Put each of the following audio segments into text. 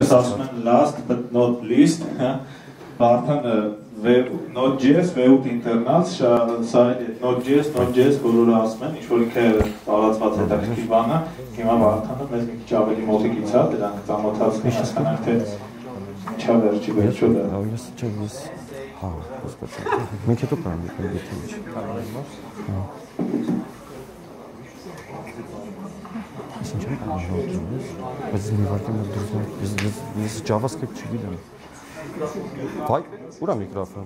Ինչպես ասում են last but not least, Vardan NodeJS V8 internals, սա NodeJS բոլորը ասում են, ինչ-որ ինքը տարածված հետաքրքիր բան է, հիմա Vardանը մեզ մի քիչ ավելի մոտիկից է, դրանք ծանոթացնի, հասկանանք, թե ինչա վերջի վերջո դա։ Հա, հասկացա։ Մենք հետո կարող ենք դիտել։ Հա։ Ես ինչ եմ անում, բայց մի վարդան դուրս ես JavaScript չգիտեմ։ Վայ, ուր է միկրոֆոն։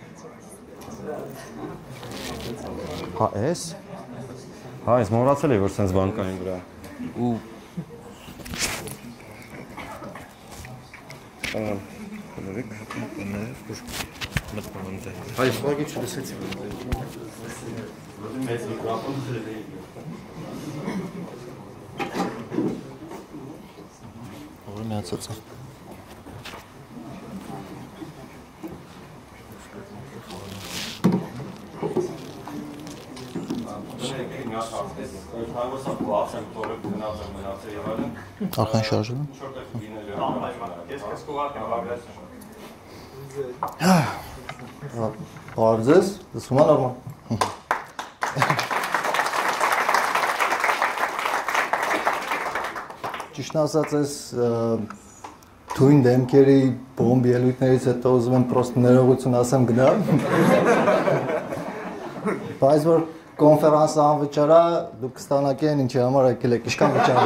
Հա, էս։ Հա, ես մոռացել եմ, որ սենց բան կային վրա։ Ու Կներեք, մտնում եմ դե։ Հայ, սվագի չլսեցի։ Մեծ միկրոֆոն խրելի։ Որը միացած է։ Արխան շարժը։ Բարձես, դսում է նորմալ։ Ճիշտն ասած ես թույն դեմքերի բոմբ ելույթներից հետո ուզում եմ պրոստ ներողություն ասեմ գնալ։ Բայց որ Կոնֆերանսը անվճարա, դուք կստանաք են ինչի համար եկել եք, իշքան վճարը։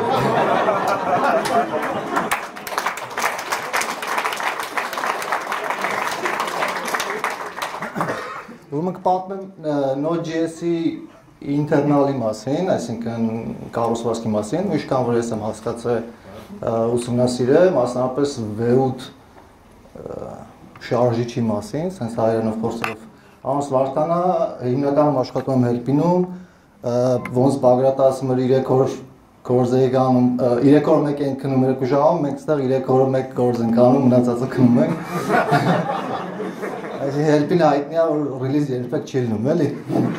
Ուրեմն կպատմեմ NodeJS-ի ինտերնալի մասին, այսինքն կառուցվածքի մասին, ու իշքան որ ես եմ հասկացել ուսումնասիրել, մասնավորապես V8 շարժիչի մասին, սենց հայերենով փորձելով Անց Վարդանը հիմնականում աշխատում եմ Helpin-ում, ոնց Բագրատը ասում էր 3 օր գործ էի անում, 3 օր մեկ ենք քնում 2 ժամում, մենք ստեղ 3 օր մեկ գործ ենք անում, մնացածը քնում ենք։ Այսինքն Helpin-ը հայտնի է, որ ռիլիզ երբեք չի լինում, էլի։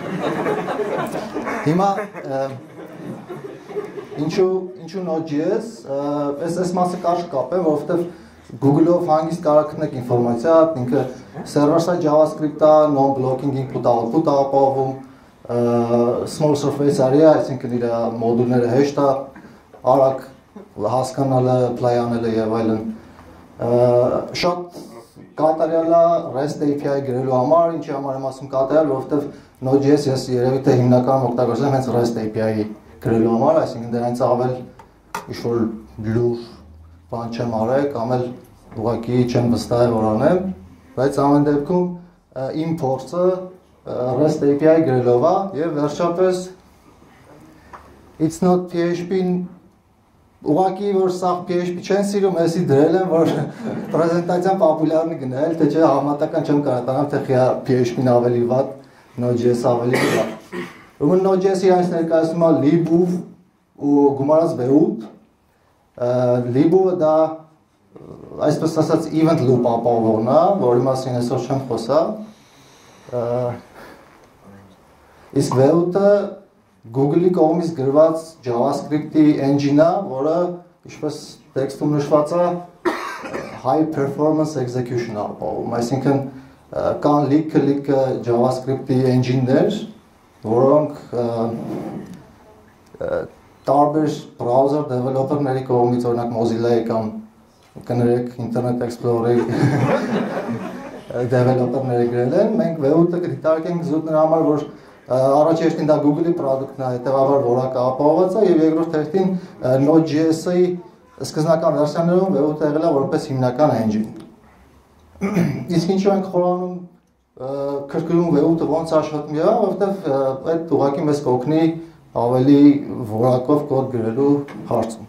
Հիմա ինչու NodeJS, այս մասը կարճ կապեմ, որովհետև Google-ով հանգիստ կարող գտնեք ինֆորմացիա, ինքը server-side JavaScript-ը, non-blocking input-output ապահովում, small surface area, այսինքն իր մոդուլները հեշտ է, արագ հասկանալը, play անելը եւ այլն։ Շատ կատարյալ է REST API գրելու համար, ինչի համար եմ ասում կատարյալ, որովհետեւ NodeJS ես երևի թե հիմնականում օգտագործում եմ հենց REST API գրելու համար, այսինքն դրանից ավել ինչ-որ լուր բան չեմ արել, կամ էլ ուղղակի չեմ վստահ որ անեմ, բայց ամեն դեպքում իմ փորձը REST API գրելով է եւ վերջապես it's not PHP-ն ուղղակի որ սա PHP չեն սիրում, էսի դրել եմ որ պրեզենտացիան պոպուլյարնի գնել, թե չէ համատական չեմ կարողանալ թե խիա PHP-ն ավելի վատ, NodeJS ավելի վատ։ Ուրեմն NodeJS-ի այս ներկայացնում է lib-ով ու գումարած V8 Lib-ը դա այսպես ասած event loop ապահովողն է, որի մասին այսօր չեմ խոսա։ Իսկ V8-ը Google-ի կողմից գրված JavaScript-ի engine-ը, որը ինչպես տեքստում նշված է high performance execution ապահովում, այսինքն կան լիքը JavaScript-ի engine-ներ, որոնք տարբեր browser developer-ների կողմից, օրինակ Mozilla-ի կամ կներեք Internet Explorer-ի developer-ները գրել են, մենք V8-ը դիտարկենք զուտ նրա համար, որ առաջ հերթին դա Google-ի product-ն է, հետևաբար որակը ապահովված է, եւ երկրորդ հերթին NodeJS-ի սկզբնական վերսիաներում V8-ը եղել է որպես հիմնական engine։ Իսկ ինչու ենք խորանում քրքրում V8-ը ոնց աշխատում եւ, որովհետեւ այդ ուղղակի մեզ կօգնի ավելի որակով կոդ գրելու հարցում։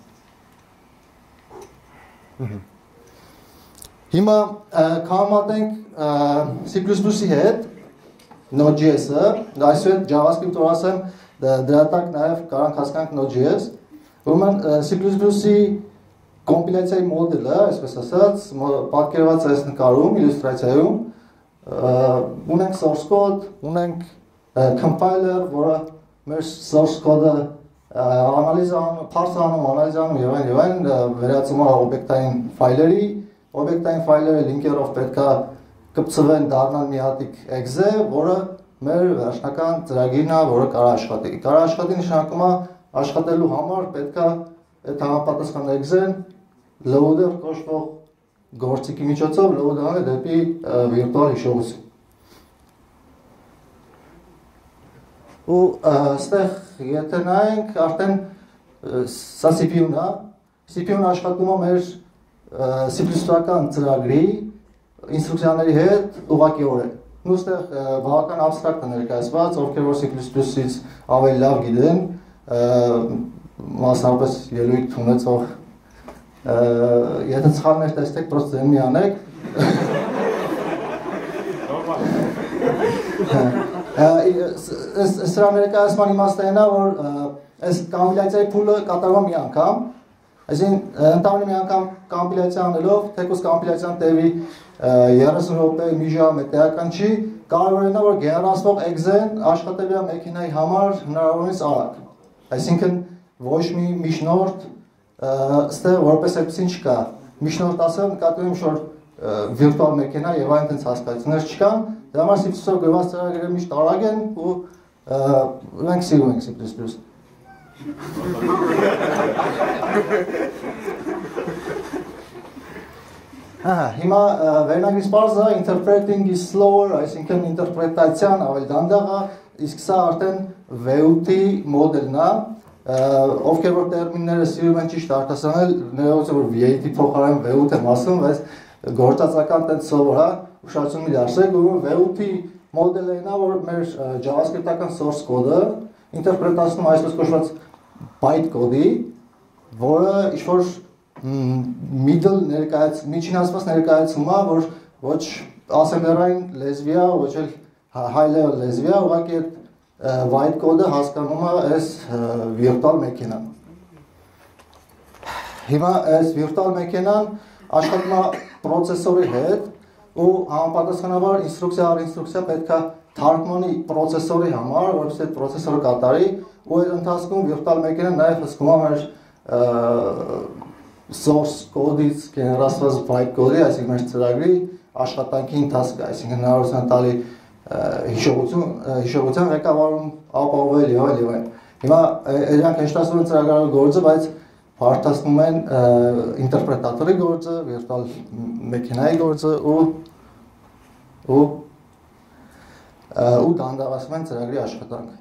Հիմա կհամատենք C++-ի հետ NodeJS-ը, այսուհետ JavaScript-ով ասեմ, դրա տակ նաև կարանք հասկանանք NodeJS, ուրեմն C++-ի կոմպիլյացիայի մոդելը, այսպես ասած, պատկերված է այս նկարում, իլյուստրացիայում, ունենք source code, ունենք compiler, որը մեր source code-ը անալիզան, փարսանում, անալիզանում եւ այն վերածում է օբյեկտային ֆայլերի, օբյեկտային ֆայլերը լինքերով պետք է կպցվեն դառնան մի հատիկ exe, որը մեր վերջնական ծրագիրն է, որը կարող աշխատի։ Կարող աշխատի նշանակում է աշխատելու համար պետք է այդ համապատասխան exe-ն loader կոչվող գործիքի միջոցով load անել դեպի վիրտուալ հիշողություն։ Ու այստեղ եթե նայենք, արդեն սա CPU-ն է, CPU-ն աշխատում է մեր C++-ական ծրագրի ինստրուկցիաների հետ ուղղակիորեն։ Ու այստեղ բավական abstract է ներկայացված, ովքեր որ C++-ից ավելի լավ գիտեն, մասնավորապես ելույթ ունեցող եթե սխալներ տեսնեք, պրոստը ձեն մի անեք։ Սրա ներկայացման իմաստը այն է, որ այս կոմպիլյացիայի փուլը կատարվում մի անգամ, այսինքն ընդամենը մի անգամ կոմպիլյացիա անելով, թեկուզ կոմպիլյացիան տևի 30 րոպե, մի ժամ, էական չի, կարևորն է, որ գեներացվող exe-ն աշխատելու է մեքենայի համար հնարավորինս արագ։ Այսինքն ոչ մի միջնորդ ստեղ որպես այդպեսին չկա։ Միջնորդ ասեմ, նկատի ունեմ, որ վիրտուալ մեքենա եւ այն տենց հասկացություններ չկան, դրա համար C++-ով գրված ծրագրերը միշտ արագ են ու մենք սիրում ենք C++։ Հիմա վերնագրի սպարզը interpreting is slower, այսինքն ինտերպրետացիան ավելի դանդաղ է, իսկ սա արդեն V8-ի մոդելն է, ովքեր որ տերմինները սիրում են ճիշտ արտասանել, ներողություն որ V8-ի փոխարեն V8 եմ ասում, բայց գործածական տենց սովոր է, ուշադրություն մի դարձեք, որ V8-ի մոդելը այն է, որ մեր JavaScript-ական source կոդը ինտերպրետացնում այսպես կոչված byte կոդի, որը ինչ-որ միջինացված ներկայացում է, որ ոչ ասեմբլերային լեզվի է, ոչ էլ high level լեզվի է, ուղղակի այդ white կոդը հասկանում է այս վիրտուալ մեքենան։ Հիմա այս վիրտուալ մեքենան աշխատում է պրոցեսորի հետ ու համապատասխանաբար ինստրուկցիա առ ինստրուկցիա պետք է թարգմանի պրոցեսորի համար, որովհետեւ այդ պրոցեսորը կատարի ու այդ ընթացքում վիրտուալ մեքենան նաև հսկում է մեր source կոդից գեներացված byte կոդի, այսինքն մեր ծրագրի աշխատանքի ընթացքը, այսինքն հնարավորություն տալի հիշողության ղեկավարում ապահովել եւ այլն։ Հիմա իրանք հեշտացնում են ծրագրարու գործը, բայց բարդացնում են ինտերպրետատորի գործը, վիրտուալ մեքենայի գործը ու դանդաղացնում են ծրագրի աշխատանքը։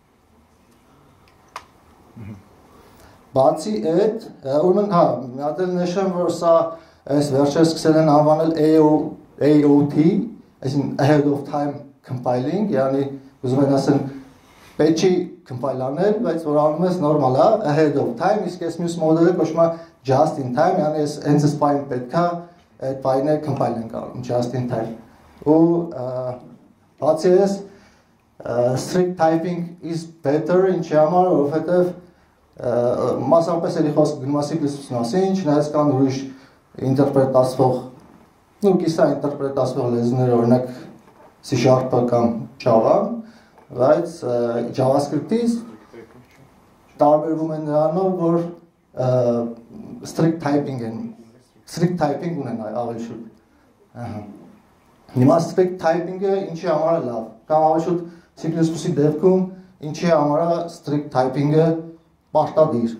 Բացի այդ, ուրեմն մի հատ էլ նշեմ, որ սա այս վերջերս սկսել են անվանել AOT, այսինքն ahead of time compiling, yani ուզում են ասեն patch-ի compile անել, բայց որ անում ես նորմալ է, ahead of time, իսկ այս մյուս մոդելը կոչվում է just in time, yani այս հենց այս ֆայլը պետք է այդ ֆայլը compile ենք անում just in time։ Ու բացի այս strict typing is better, ինչի համար, որովհետև մասնավորապես էլի խոսք գնում է C++ մասին, չնայած կան ուրիշ ինտերպրետացվող, կիսա ինտերպրետացվող լեզուներ, օրինակ C# կամ Java, բայց JavaScript-ից տարբերվում են նրանով, որ strict typing ունեն ավելի շուտ։ Հիմա strict typing-ը ինչի համար է լավ, կամ ավելի շուտ C++-ի դեպքում ինչի համար է strict typing-ը պարտադիր։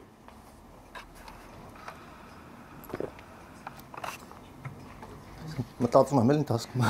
Մտածում եմ էլ ընթացքում։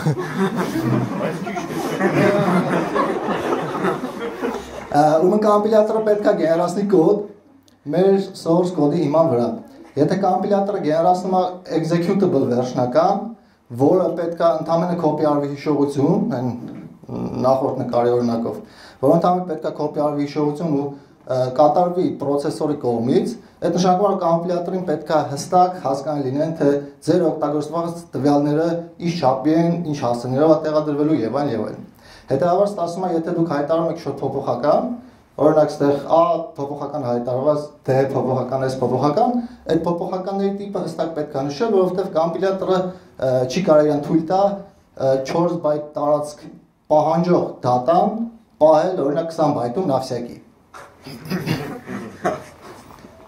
Ուրեմն կոմպիլյատորը պետք է գեներացնի կոդ մեր source կոդի հիման վրա։ Եթե կոմպիլյատորը գեներացնում է executable վերջնական, որը պետք է ընդհանրապես copy արվի հիշողություն, այն նախորդ նկարի օրինակով, որ ընդհանրապես պետք է copy արվի հիշողություն ու կատարվի պրոցեսորի կողմից, այդ նշանակում է կոմպիլյատորին պետք է հստակ հասկանալի լինեն, թե ձեր օգտագործված տվյալները ինչ չափի են, ինչ հասցեներով է տեղադրվելու եւ այլն։ Հետեւաբար ստացվում է, եթե դուք հայտարարում եք շոտ փոփոխական, օրինակ այստեղ A փոփոխական հայտարարված, D փոփոխական, S փոփոխական, այդ փոփոխականների տիպը հստակ պետք է նշել, որովհետեւ կոմպիլյատորը չի կարող իրան թույլ տա 4 բայտ տարածք պահանջող դատան պահել օրինակ 20 բայտում նավսյակի։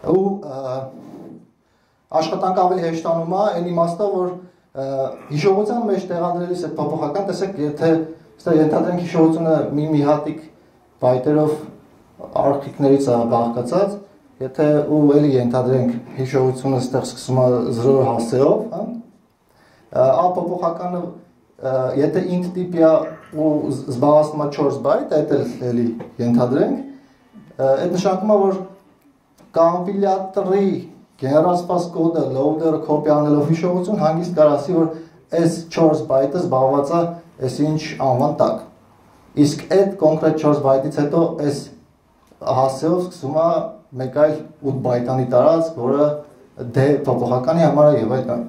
ու աշխատանքը ավելի հեշտանում է այն իմաստով, որ հիշողության մեջ տեղադրելիս այդ փոփոխական, տեսեք, եթե ենթադրենք հիշողությունը մի հատիկ բայտերով արխիկներից է բաղկացած, եթե ու էլի ենթադրենք հիշողությունը ստեղ սկսում է 0 հասցեով, ա փոփոխականը եթե int տիպի է ու զբաղացնում է 4 բայտ, այդ էլի ենթադրենք, այդ նշանակում է, որ կոմպիլյատորի գեներացված կոդը loader-ը կոպի անելով հիշողություն հանգիստ կար ասի, որ այս 4 բայտը զբաղված է այս ինչ անվան տակ։ Իսկ այդ կոնկրետ 4 բայտից հետո այս հասցեով սկսում է մեկ այլ 8 բայտանի տարածք, որը D փոփոխականի համար է եւ այլն։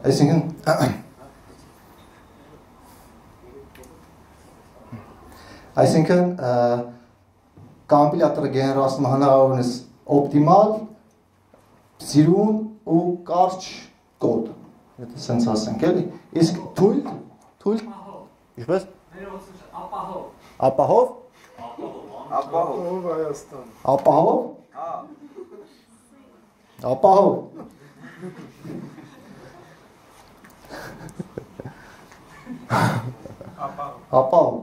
Այսինքն կոմպիլյատորը գեներացնում հնարավորինս օպտիմալ, սիրուն ու կարճ կոդ, եթե սենց ասենք էլի, իսկ թույլ, ինչպես? Ապահով? Ապահով Հայաստան։ Ապահով? Ապահով։ Ապահով։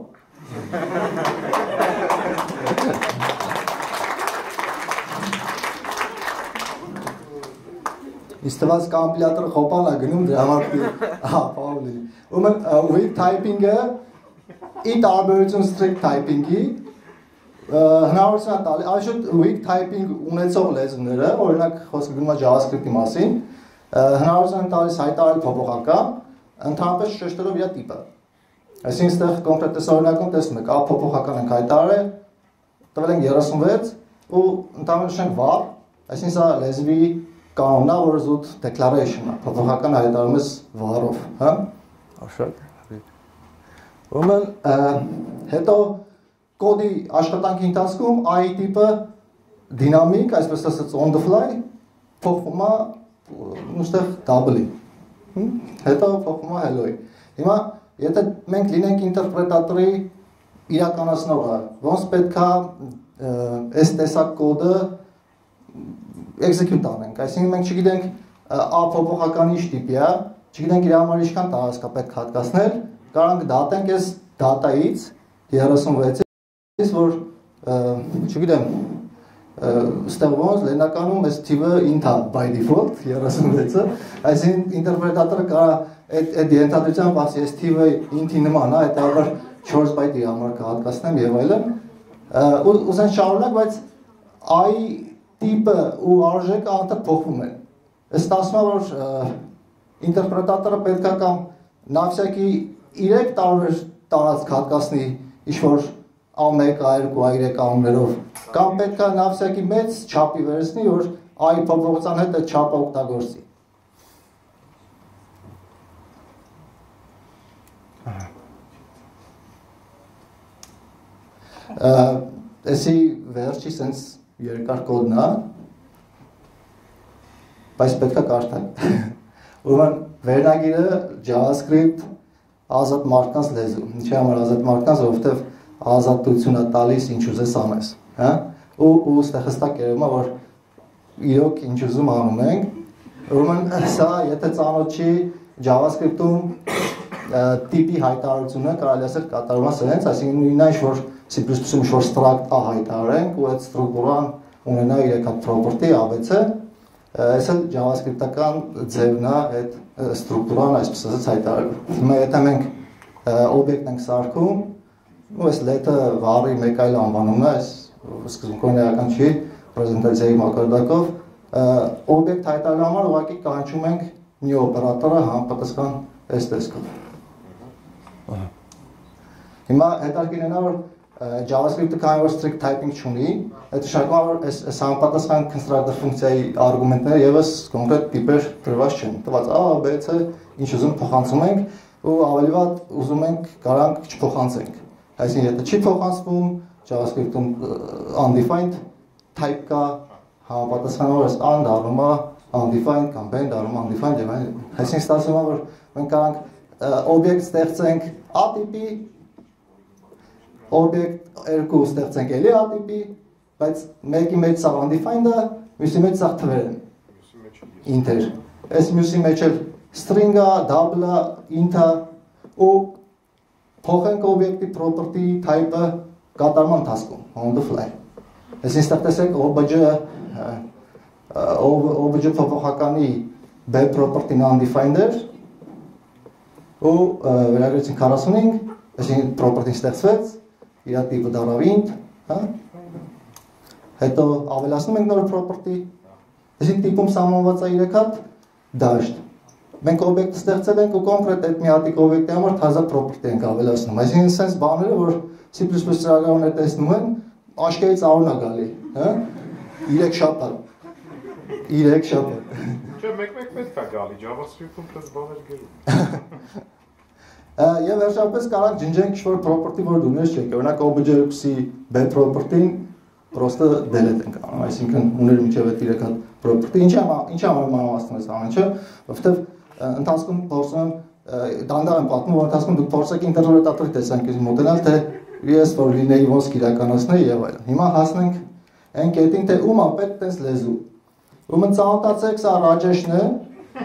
Իստված կոմպիլյատորը խոպան է գնում դրա համար պավլի։ Ուրեմն with typing-ը ի տարբերություն strict typing-ի հնարավորություն է տալի, այժմ with typing ունեցող լեզուները, օրինակ խոսքը գնում է JavaScript-ի մասին, հնարավորություն են տալիս հայտարարել փոփոխական, ընդհանրապես շեշտելով իր տիպը։ Այսինքն այստեղ կոնկրետ օրինակում տեսնում եք, ա փոփոխական ենք հայտարարել, տվել ենք 36 ու ընդհանրապես ենք var, այսինքն սա լեզվի կանոնն է, որ զուտ declaration է, փոփոխական հայտարարում ես var-ով, հա? Արշակ։ Ուրեմն հետո կոդի աշխատանքի ընթացքում i տիպը դինամիկ, այսպես ասած on the fly, փոխվում է ուստեղ double-ի։ Հետո փոխվում է hello-ի։ Հիմա եթե մենք լինենք ինտերպրետատորի իրականացնողը, ոնց պետք է այս տեսակ կոդը execute անենք, այսինքն մենք չգիտենք a փոփոխականի ինչ տիպի է, չգիտենք իր համար ինչքան տարածք է պետք հատկացնել, կարող ենք դատենք այս դատայից 36-ից, որ չգիտեմ, ստեղ ոնց լենականում այս թիվը int է by default 36-ը, այսինքն ինտերպրետատորը կարող այդ ենթադրությամբ ասի այս թիվը int-ի նման է, հետևաբար 4 բայտի համար կհատկացնեմ եւ այլն, ուզենք շարունակ, բայց i տիպը ու արժեքը անդր փոխվում են։ Ըստ ասում է, որ ինտերպրետատորը պետք է կամ նավսյակի 3 տարբեր տարածք հատկացնի ինչ-որ A1, A2, A3 անուններով, կամ պետք է նավսյակի մեծ չափի վերցնի, որ i փոփոխության հետ այդ չափը օգտագործի։ Էսի վերջի սենց երկար կոդն է, բայց պետք է կարդալ։ Ուրեմն վերնագիրը JavaScript ազատ մարդկանց լեզու։ Ինչի համար ազատ մարդկանց, որովհետև ազատություն է տալիս ինչ ուզես անես, հա? Ու ստեղ հստակ երևում է, որ իրոք ինչ ուզում անում ենք։ Ուրեմն սա եթե ծանոթ չի JavaScript-ում տիպի հայտարարությունը կարելի ասել կատարվում է սենց, այսինքն նույնն ինչ որ C++-ում ինչ-որ struct A հայտարարենք ու այդ ստրուկտուրան ունենա 3 հատ property ABC, այսը JavaScript-ական ձևն է այդ ստրուկտուրան այսպես ասած հայտարարելու։ Հիմա եթե մենք օբյեկտ ենք սարքում, ու այս let-ը var-ի մեկ այլ անվանումն է, այս սկզբունքորեն էական չի, պրեզենտացիայի մակարդակով, օբյեկտ հայտարարելու համար ուղղակի կանչում ենք new օպերատորը համապատասխան այս տեսքով։ Հիմա հետաքրքիրն է, որ JavaScript-ը քանի որ strict typing չունի, այդ նշանակում է, որ այս համապատասխան constructor ֆունկցիայի արգումենտները եւս կոնկրետ տիպեր դրված չեն։ Տված A, B, C, ինչ ուզում փոխանցում ենք, ու ավելի վատ ուզում ենք կարանք չփոխանցենք։ Այսինքն եթե չի փոխանցվում, JavaScript-ում undefined type կա, համապատասխանորեն an դառնում է undefined կամ b դառնում է undefined եւ այլն։ Այսինքն ստացվում է, որ մենք կարանք օբյեկտ ստեղծենք A տիպի, օբյեկտ 2 ստեղծենք էլի A տիպի, բայց մեկի մեջ սա undefined է, մյուսի մեջ սաղ թվեր են, ինտեր, այս մյուսի մեջ էլ string-ա, double-ա, int-ա, ու փոխենք օբյեկտի property type-ը կատարման ընթացքում, on the fly։ Այս ինստեղ տեսեք OBJ փոփոխականի B property-ն undefined էր, ու վերագրեցին 45, այսինքն property-ն ստեղծվեց, իր տիպը դառավ int, հետո ավելացնում ենք նոր property, այսինքն տիպում սահմանված է 3 հատ դաշտ։ Մենք օբյեկտ ստեղծել ենք ու կոնկրետ այդ մի հատիկ օբյեկտի համար թազա property ենք ավելացնում։ Այսինքն sense բաները, որ C++ ծրագրավորները տեսնում են, աշկերտից առուն է գալի, հա? 3 շաբաթ։ 3 շաբաթ։ Չէ, մեկ-մեկ պետք է գալի, JavaScript-ում պես բաներ գրում։ Եվ վերջապես կարանք ջնջենք ինչ-որ property, որ դու մեզ չեք։ Օրինակ OBJ2-ի B property-ն պրոստը delete ենք անում, այսինքն ուներ մինչև այդ 3 հատ property։ Ինչ համար մանրամասնում ես ամեն ինչը, որովհետև ընթացքում փորձում եմ դանդաղ եմ պատմում, որ ընթացքում դուք փորձեք ինտերպրետատորի տեսանկյունից մոդելալ, թե ես որ լինեի ոնց իրականացնեի եւ այլն։ Հիմա հասնենք այն կետին, թե ում է պետք տես լեզու։ Ում ծանոթացեք, սա Ռաջեշն է։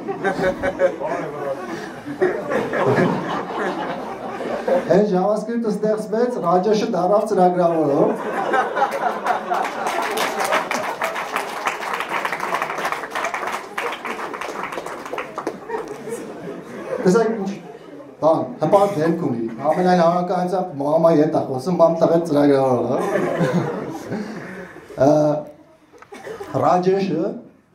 Այն JavaScript-ը ստեղծվեց, Ռաջեշը դառավ ծրագրավորող։ Տեսեք ինչ, բան, հպարտ դեմք ունի, ամենայն հավանականությամբ մամայի հետ է խոսում, մամ տղետ ծրագրավորող, Ռաջեշը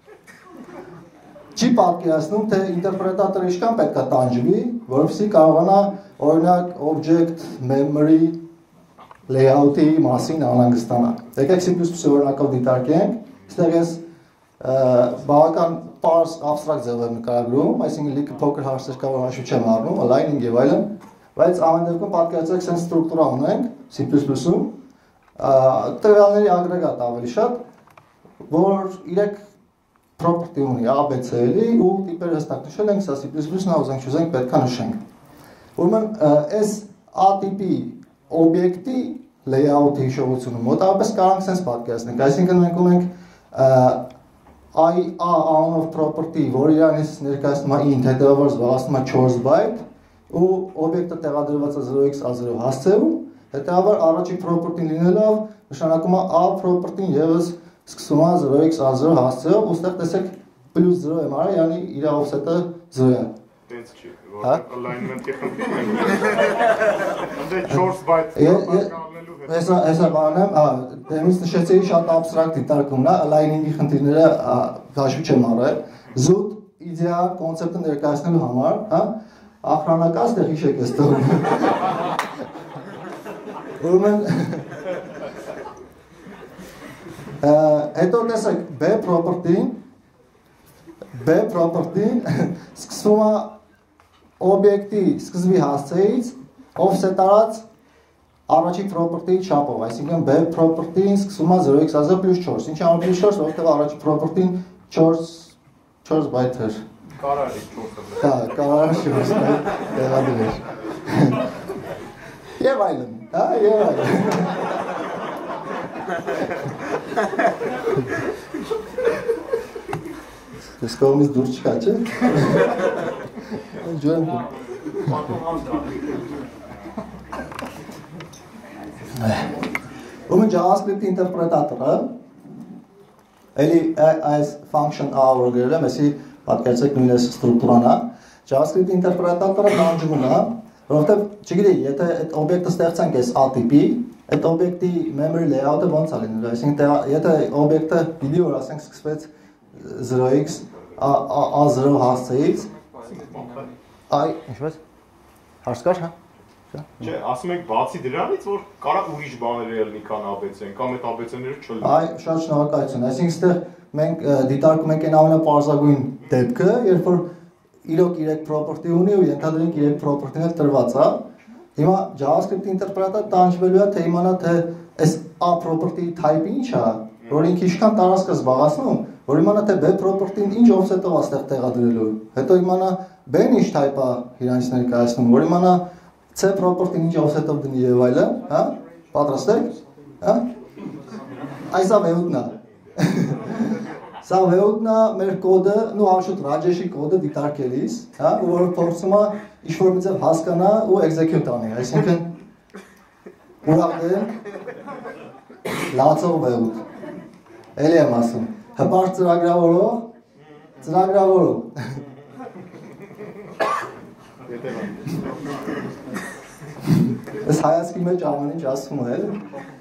չի պատկերացնում, թե ինտերպրետատորը ինչքան պետք է տանջվի, որովհետեւ կարողանա օրինակ object memory layout-ի մասին անհանգստանալ։ Եկեք C++ օրինակով դիտարկենք, այստեղ ես բավական պարզ abstract ձևով եմ նկարագրում, այսինքն լիքը փոքր հարցեր կա, որ հաշվի չեմ առնում, aligning եւ այլն, բայց ամեն դեպքում պատկերացրեք sense ստրուկտուրա ունենք C++-ում, տվյալների ագրեգատ ավելի շատ, որ 3 property ունի A, B, C-ելի ու տիպեր հստակ նշել ենք, սա C++-ն ուզենք չուզենք պետք է նշենք։ Ուրեմն այս A տիպի օբյեկտի layout-ի հիշողությունը մոտավորապես կարող ենք sense պատկերացնենք, այսինքն մենք ունենք I A անունով property, որ իրանից ներկայացնում է int, հետևաբար զբաղեցնում է 4 byte ու օբյեկտը տեղադրված է 0x A0 հասցեում, հետևաբար առաջի property-ն լինելով նշանակում է A property-ն եւս սկսում է 0x A0 հասցեով, ու ստեղ տեսեք +0 եմ արել, yani իր offset-ը 0 է։ Տենց չի, որ alignment-ի խնդիրն է։ Անդե 4 byte Հեսա բանեմ, դեմից նշեցեի շատ abstract դիտարկումն է, aligning-ի խնդիրները հաշվի չեմ առել, զուտ իդեալ կոնցեպտը ներկայացնելու համար, ախրանակած տեղ հիշեք ես տողում։ Ուրեմն, հետո տեսեք B property-ն սկսվում է օբյեկտի սկզբի հասցեից offset արած առաջի property-ի չափով, այսինքն B property-ին սկսում է 0x A0 +4, ինչի համար +4, որովհետև առաջի property-ին 4 byte էր։ Կարարի 4-ը։ Հա, կարարի 4 byte տեղադրել։ Եվ այլն, հա, եւ այլն։ Ես կողմից դուրս չկա, չէ՞։ Ջոն։ Ում JavaScript-ի ինտերպրետատորը էլի այս function hour գրել եմ, այսի պատկերացրեք նույն այս ստրուկտուրան է։ JavaScript-ի ինտերպրետատորը տանջվում է, որովհետև չգիտեի, եթե այդ օբյեկտը ստեղծենք այս A տիպի, այդ օբյեկտի memory layout-ը ոնց է լինելու, այսինքն եթե օբյեկտը պիտի որ ասենք սկսվեց 0x A0 հասցեից, այ ինչպես հարց կար, հա։ Չէ, ասում եք բացի դրանից, որ կարող ուրիշ բաներ ելնի քան ABC-ն, կամ այդ ABC-ները չլինեն։ Այ, շատ շնորհակալություն։ Այսինքն այստեղ մենք դիտարկում ենք այն ամենապարզագույն դեպքը, երբ որ իրոք 3 property ունի ու ենթադրենք 3 property-ն էլ տրված է։ Հիմա JavaScript-ի ինտերպրետատը տանջվելու է, թե իմանա, թե այս A property-ի type-ը ինչ է, որ ինքը ինչքան տարածք է զբաղեցնում, որ իմանա, թե B property-ն ինչ offset-ով է ստեղ տեղադրելու։ Հետո իմանա B-ն ինչ type է իրանից ներկայացնում, որ իմանա C property-ն ինչ offset-ով դնի եւ այլն, հա? Պատրաստ եք? Հա? Այս է վեհուտնա։ Սա վեուտն է մեր կոդը, ու անշուտ Rajesh-ի կոդը դիտարկելիս, հա, որը փորձում է ինչ-որ մի ձև հասկանա ու execute անի, այսինքն ուրախ ենք լացող վեուտ։ Էլի եմ ասում, հպարտ ծրագրավորող, Ես հայացքի մեջ ամեն ինչ ասում է, էլի։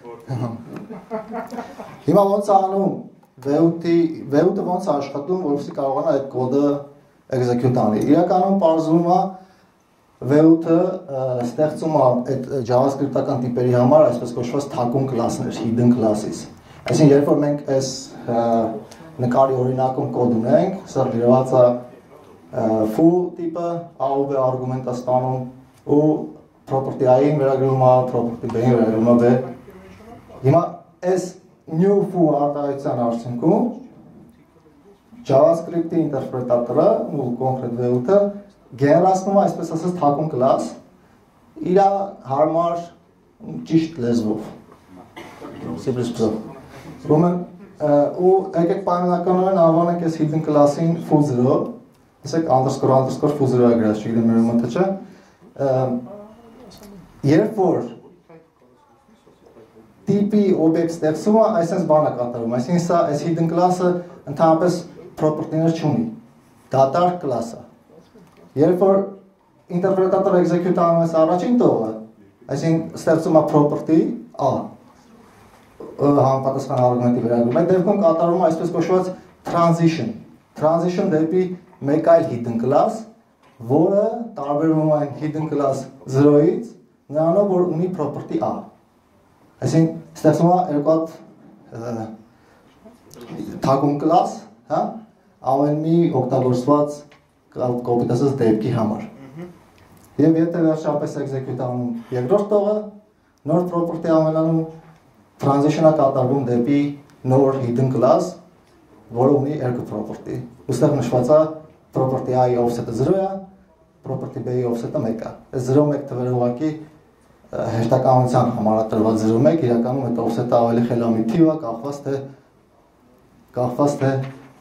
Հիմա ոնց է անում վեուտը ոնց է աշխատում, որովհետեւ կարողանա այդ կոդը execute անի։ Իրականում պարզվում է վեուտը ստեղծում է այդ JavaScript-ական տիպերի համար այսպես կոչված թաքուն կլասներ, hidden classes։ Այսինքն երբ որ մենք այս նկարի օրինակում կոդ ունենք, սա գրված է foo տիպը, a-ով է արգումենտ է ստանում ու property a-ին վերագրում է, property b-ին վերագրում է b։ Հիմա այս new foo արտահայտության արդյունքում JavaScript-ի ինտերպրետատորը ու կոնկրետ վեուտը գեներացնում է այսպես ասած թաքուն կլաս իր հարմար ճիշտ լեզվով։ C++-ով։ Ու եկեք պայմանականորեն անվանենք այս hidden class-ին foo0, ասեք underscore foo0 է գրած, չգիտեմ մեր մոտ չէ։ Երբ որ տիպի օբյեկտ ստեղծում է, այսպես բան է կատարում, այսինքն սա այս hidden class-ը ընդհանրապես property-ներ չունի, դատարկ կլաս է։ Երբ որ ինտերպրետատորը execute անում այս առաջին տողը, այսինքն ստեղծում է property a, համապատասխան արգումենտի վերագրում, այդ դեպքում կատարում է այսպես կոչված transition դեպի մեկ այլ hidden class, որը տարբերվում է hidden class 0-ից նրանով, որ ունի property a։ Այսինքն ստեղծում է երկու հատ թաքուն կլաս, հա, ամեն մի օգտագործված կոպիտ ասած դեպքի համար։ Եվ եթե վերջապես execute անում երկրորդ տողը, նոր property ամենանում transition-ը կատարվում դեպի նոր hidden class, որը ունի երկու property։ Ուստեղ նշված է property a-ի offset-ը 0 է, property b-ի offset-ը 1 է։ Այս 0-1 թվերը ուղղակի հերթականության համար է տրված 0-1, իրականում այդ offset-ը ավելի խելամիտ թիվ է, կախված թե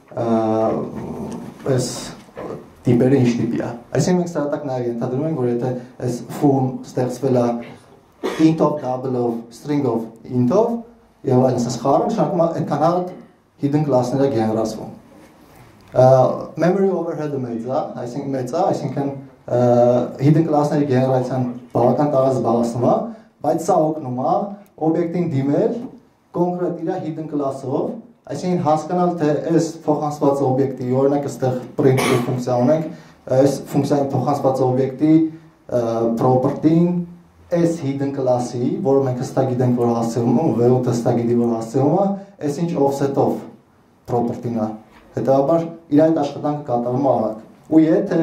այս տիպերը ինչ տիպի է։ Այսինքն մենք ստարտակ նաև ենթադրում ենք, որ եթե այս foo-ն ստեղծվել է int-ով, double-ով, string-ով, int-ով եւ այլն ասես խառը, նշանակում է այդքան հատ hidden class-ները գեներացվում։ Memory overhead-ը մեծ է, այսինքն hidden class-ների գեներացիան բավական տարած զբաղեցնում է, բայց սա օգնում է օբյեկտին դիմել կոնկրետ իր hidden class-ով, այսինքն հասկանալ թե այս փոխանցված օբյեկտի, օրինակ այստեղ print ֆունկցիա ունենք, այս ֆունկցիայի փոխանցված օբյեկտի property-ին այս hidden class-ի, որը մենք հստակ գիտենք, որ հասցեում է, վեուտը հստակ գիտի, որ հասցեում է, այս ինչ offset-ով property-ն է։ Հետևաբար իր այդ աշխատանքը կատարում է արագ։ Ու եթե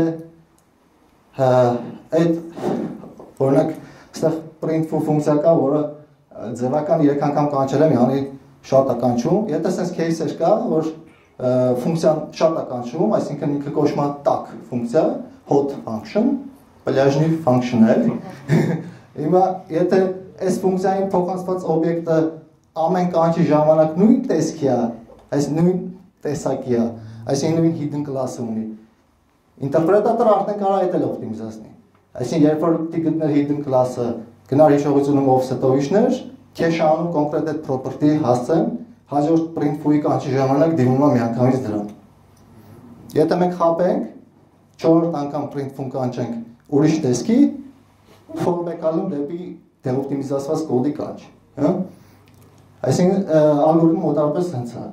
այդ օրինակ այստեղ print ֆունկցիա կա, որը ձևական 3 անգամ կանչել եմ, յանի շատ է կանչում, եթե sense case-եր կա, որ ֆունկցիան շատ է կանչում, այսինքն ինքը կոչվում է տաք ֆունկցիա, hot function, պլյաժնի function է, էլի։ Հիմա եթե այս ֆունկցիային փոխանցված օբյեկտը ամեն կանչի ժամանակ նույն տեսքի է, այս նույն տեսակի է, այսինքն նույն hidden class-ը ունի, ինտերպրետատորը արդեն կարող է դա օպտիմիզացնի։ Այսինքն երբ որ պիտի գտներ hidden class-ը, գնար հիշողությունում offset-ով իջներ, cache անում կոնկրետ այդ property հասցեն, հաջորդ print foo-ի կանչի ժամանակ դիմում է միանգամից դրան։ Եթե մենք խաբենք, 4-րդ անգամ print foo կանչենք ուրիշ տեսքի, fallback ալում դեպի դեօպտիմիզացված կոդի կանչ, հա։ Այսինքն ալգորիթմը մոտավորապես հենց է։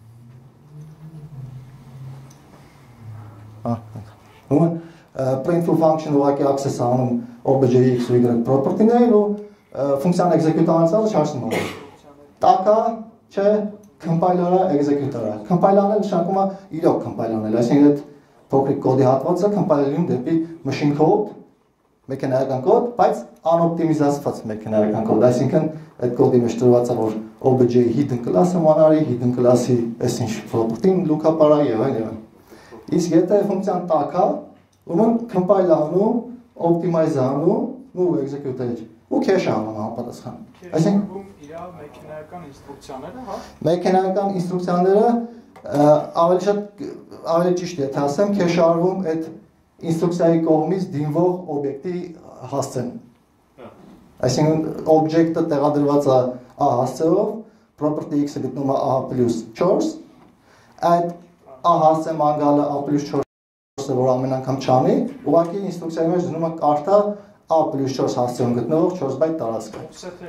Ուրեմն print foo function ուղղակի access անում obj-ի x ու y property-ներին ու ֆունկցիան execute անցած չարժնում է։ Տակա, չէ, compiler-ը, executor-ը։ Compiler-ը նշանակում է իրոք compiler-ել, այսինքն այդ փոքրիկ կոդի հատվածը compiler-ում դեպի machine code, մեխանիկական կոդ, բայց անօպտիմիզացված մեխանիկական կոդ, այսինքն այդ կոդի մեջ տրված է որ obj-ի hidden class-ը մանարի, hidden class-ի այսինչ property-ն look-up արա եւ այլն։ Իսկ եթե ֆունկցիան տակա, ուրեմն compile-անում, optimize-անում ու execute-ել ու cache անում համապատասխան։ Այսինքն իր մեխանիկական ինստրուկցիաները, հա։ Մեխանիկական ինստրուկցիաները ավելի ճիշտ է, թե ասեմ, cache արվում այդ ինստրուկցիայի կողմից դիմվող օբյեկտի հասցեն։ Այսինքն օբյեկտը տեղադրված է A հասցեով, property x-ը գտնում է A plus 4, այդ A հասցե ման գալը A plus 4-ը, որ ամեն անգամ չանի, ուղղակի ինստրուկցիայի մեջ դնում է կարդա A plus 4 հասցեում գտնվող 4 բայտ տարածքը։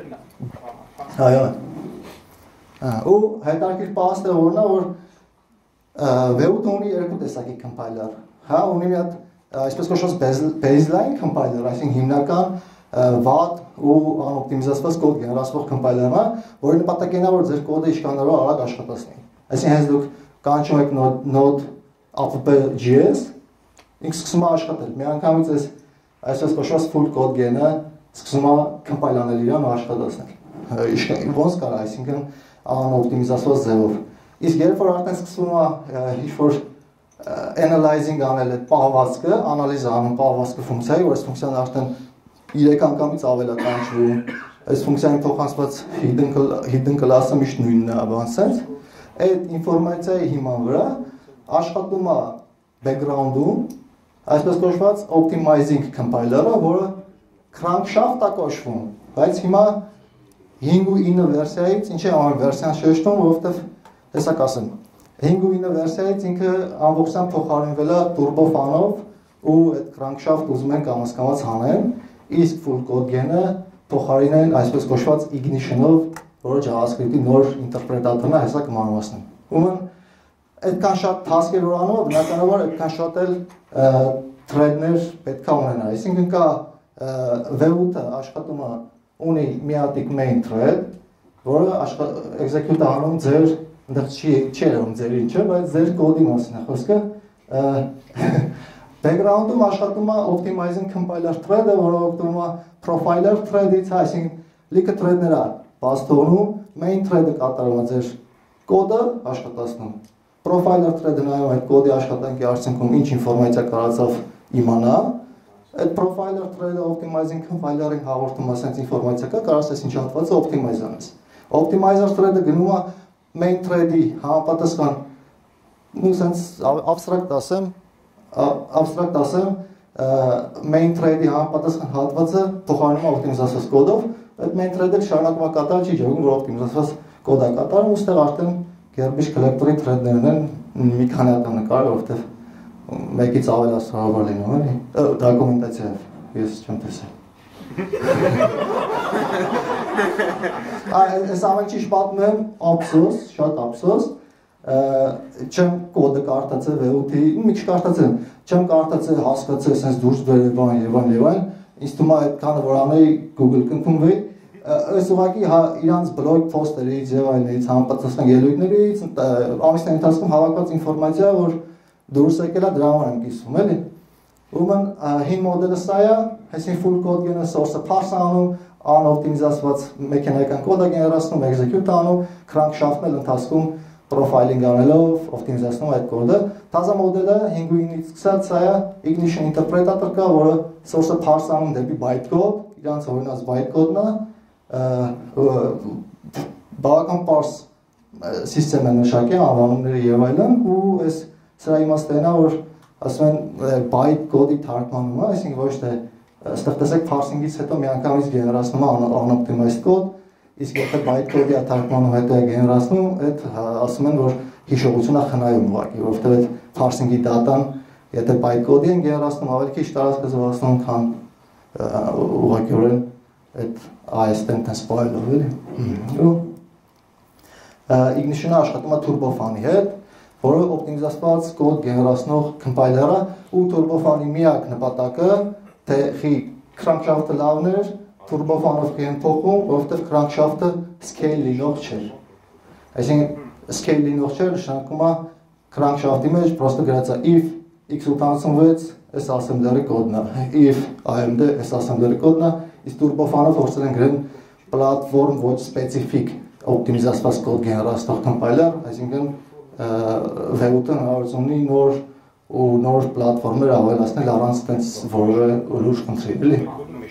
Այո։ Ու հետաքրքիր փաստ է որն է, որ V8-ը ունի երկու տեսակի compiler։ Հա, ունի մի հատ այսպես կոչված baseline compiler, այսինքն հիմնական վատ ու անօպտիմիզացված կոդ գեներացնող compiler-ն է, որի նպատակն է, որ ձեր կոդը ինչքանով արագ աշխատացնի։ Այսինքն հենց դուք կանչում եք node.app.js, ինքը սկսում է աշխատել։ Մի անգամից այսպես կոչված full code գենը սկսում է compile անել իրան ու աշխատացնել։ Ոնց կարա, այսինքն անօպտիմիզացված ձևով։ Իսկ երբ որ արդեն սկսվում է ինչ-որ analyzing անել այդ պահվածքը, անալիզ անում պահվածքը ֆունկցիայի, որ այս ֆունկցիան արդեն 3 անգամից ավել է կանչվում, այս ֆունկցիային փոխանցված hidden class-ը միշտ նույնն է, բան sense, այդ ինֆորմացիայի հիման վրա աշխատում է background-ում, այսպես կոչված optimizing compiler-ը, որը crankshaft է կոչվում, բայց հիմա 5.9 վերսիայից, ինչ է ամեն վերսիան շեշտում, որովհետև տեսակ ասեմ, 5.9 վերսիայից ինքը ամբողջությամբ փոխարինվել է turbo fan-ով ու այդ crankshaft ուզում են կամաց հանեն, իսկ full code գենը փոխարինեն այսպես կոչված ignition-ով, որը JavaScript-ի նոր ինտերպրետատորն է, հեսա կմանրացնեմ։ Ուրեմն այդքան շատ task-եր որ անում, բնականաբար այդքան շատ էլ thread-ներ պետք է ունենա, այսինքն կա V8-ը աշխատում է ունի մի հատիկ main thread, որը execute անում ձեր ընդեղ չի երևում ձեր ինչը, բայց ձեր կոդի մասին է խոսքը։ Background-ում աշխատում է optimizing compiler thread-ը, որը օգտվում է profiler thread-ից, այսինքն լիքը thread-ներ է բաց թողնում, main thread-ը կատարում է ձեր կոդը աշխատացնում։ Profiler thread-ը նայում այդ կոդի աշխատանքի արդյունքում ինչ ինֆորմացիա կարողացավ իմանա, այդ profiler thread-ը optimizing compiler-ին հաղորդում է sense ինֆորմացիա կա, կարող ես ինչ հատվածը optimize անես։ Optimizer thread-ը գնում է main thread-ի համապատասխան, ու sense abstract ասեմ, main thread-ի համապատասխան հատվածը փոխարինում է օպտիմիզացված կոդով, այդ main thread-ը շարունակում է կատարել, չի ջերում, որ օպտիմիզացված կոդ է կատարում, ու ստեղ արդեն garbage collector-ի thread-ներն են մի քանի հատ նկարել, որովհետև մեկից ավել ասրահավար լինում, էլի, դոկումենտացիայով, ես չեմ տեսել։ Այս ամեն ճիշտ պատմում եմ, ափսոս, շատ ափսոս, չեմ կոդը կարդացել V8-ի, մի քիչ կարդացել, չեմ կարդացել, հասկացել, sense դուրս բերել բան եւ այլն, ինձ թվում է այդքանը որ անեի Google կընդունվի, այս ուղղակի իրանց blog post-երից եւ այլներից համապատասխան ելույթներից, ամիսների ընթացքում հավաքված ինֆորմացիա, որ դուրս եկել է դրա համար եմ կիսվում, էլի։ Ուրեմն հին մոդելը սա է, այսինքն full code գենը source-ը parse անում, անօպտիմիզացված մեքենայական կոդ է գեներացնում, execute անում, crankshaft-ն էլ ընթացքում profiling անելով, օպտիմիզացնում այդ կոդը։ Թազա մոդելը 5.9-ից սկսած սա է ignition interpretator կա, որը source-ը parse անում դեպի bytecode, իրանց օրինած bytecode-ն է, բավական parse system է նշակել, անվանումները եւ այլն, ու այս սրա իմաստն է, որ ասում են bytecode-ի թարգմանումը, այսինքն ոչ թե այստեղ տեսեք parsing-ից հետո միանգամից գեներացնում է unoptimized code, իսկ եթե bytecode-ի թարգմանում հետո է գեներացնում, այդ ասում են, որ հիշողությունը խնայում ուղղակի, որովհետև այդ parsing-ի data-ն, եթե bytecode-ի են գեներացնում, ավելի քիչ տարածք զբաղեցնում, քան ուղղակիորեն այդ AST-ն տես ֆայլով էլի։ Ու ignition-ը աշխատում է turbo fan-ի հետ, որը օպտիմիզացված կոդ գեներացնող compiler-ը, ու turbo fan-ի միակ նպատակը, թե խի crankshaft-ը լավն էր, turbo fan-ով են փոխում, որովհետև crankshaft-ը scale լինող չէր։ Այսինքն scale լինող չէր, նշանակում է crankshaft-ի մեջ պրոստը գրած է if x86 այս assembler-ի կոդն է, if AMD այս assembler-ի կոդն է, իսկ turbo fan-ով փորձել են գրել platform ոչ specific օպտիմիզացված կոդ գեներացնող compiler, այսինքն V8-ը հնարավորություն ունի նոր պլատֆորմեր ավելացնել առանց տենց որևէ լուրջ խնդրի, էլի։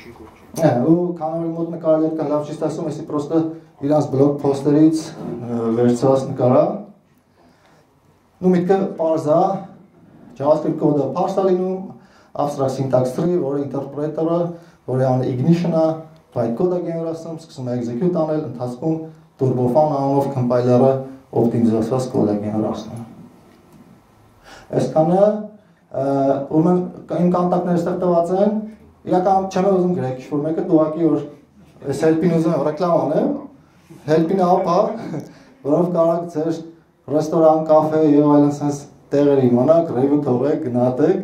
Ու քանի որ մոտ նկարել կա լավ ճիշտ ասում, այսի պրոստը իրանց բլոգ փոստերից վերցված նկարա։ Ну միտքը parse է, JavaScript կոդը parse է լինում, abstract syntax tree, որը interpreter-ը, որի անունը ignition-ը, bytecode-ը գեներացնում, սկսում է execute անել, ընթացքում turbofan անունով compiler-ը օպտիմիզացված կոդ է գեներացնում։ Այսքանը ուրեմն իմ կոնտակտները այստեղ տված են, իրական չեմ ուզում գրեք, որ մեկը ուղղակի որ այս help-ին ուզում եմ ռեկլամ անեմ, help-ին app-ը, որով կարող ձեր ռեստորան, կաֆե եւ այլն sense տեղեր իմանաք, review թողեք, գնահատեք։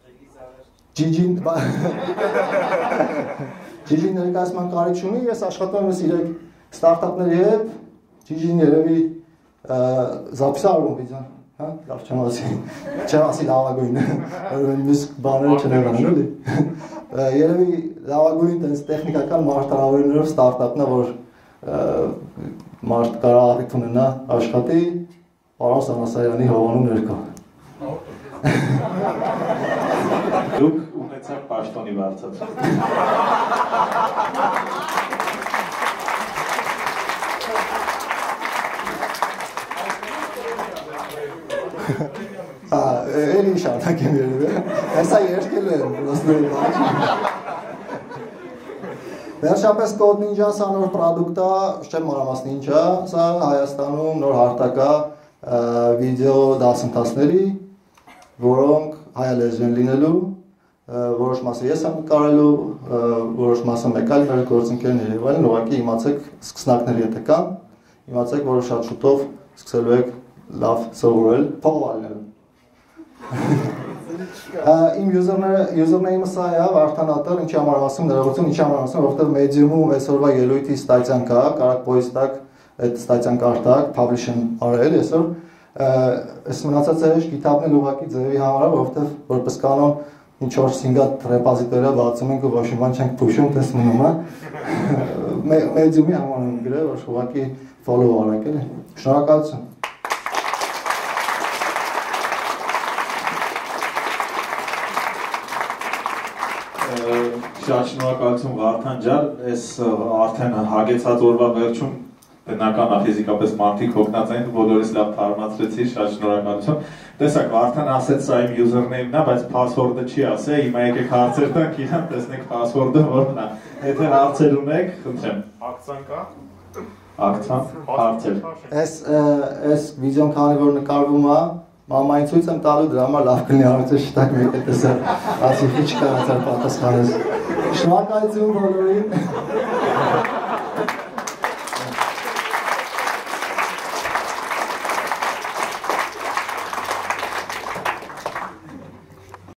Gigi ներկայացման կարիք չունի, ես աշխատում եմ իրեք ստարտափների հետ, Gigi-ն երևի զապիսարում բիզան, հա, լավ չեմ ասի լավագույնը, նույնիսկ բաները չնեղան, էլի։ Երևի լավագույն տենց տեխնիկական մարտահրավերներով ստարտափն է, որ մարդ կարող առիթ ունենա աշխատի Պարոն Սանասարյանի հովանու ներքո։ Դուք ունեցաք պաշտոնի վարձած։ Էլի շարթակ եմ երևի, հեսա երկել եմ, պրոսների բաչ։ Վերջապես Code Ninja սա նոր պրոդուկտ է, չեմ մանրամասնի ինչ է, սա Հայաստանում նոր հարթակ է վիդեո դասընթացների, որոնք հայալեզվեն լինելու, որոշ մասը ես եմ կարելու, որոշ մասը մեկ այլ մեր գործընկերներ եւ այլն, ուղղակի իմացեք սկսնակների հետ կան, իմացեք, որ շատ շուտով սկսելու եք լավ սովորել, փողով ալնելու։ Իմ user-name-ը սա է, Vardan ատար, ինչի համար ասում, ներողություն, ինչի համար ասում, որովհետև Medium-ում այսօրվա ելույթի ստատյան կա, կարաք post-ակ, այդ ստատյան կարտակ, publish-ն արել այսօր, այս մնացած է GitHub-ն էլ ուղղակի ձևի համար է, որովհետև որպես կանոն ինչ-որ single repository-ը բացում ենք ու ոչ մի բան չենք push-ում, տես մնում է, Medium-ի համար եմ գրել, որ ուղղակի follow արեք, էլի, շնորհակալություն։ Շատ շնորհակալություն Վարդան ջան, այս արդեն հագեցած օրվա վերջում բնական է ֆիզիկապես մարդիկ հոգնած են, բոլորիս լավ թարմացրեցի, շատ շնորհակալություն։ Տեսակ Վարդան ասեց սա իմ username-ն է, բայց password-ը չի ասել, հիմա եկեք հարցեր տանք իրան, տեսնենք password-ը որն է։ Եթե հարցեր ունեք, խնդրեմ։ Ակցիան կա։ Ակցիան, հարցեր։ Այս վիդեոն քանի որ նկարվում է, մամային ցույց եմ տալու, դրա համար լավ կլինի հարցը շտակ մեկ է տեսել, ասի ինչ կարացար պատասխանես։ Շնորհակալություն բոլորին։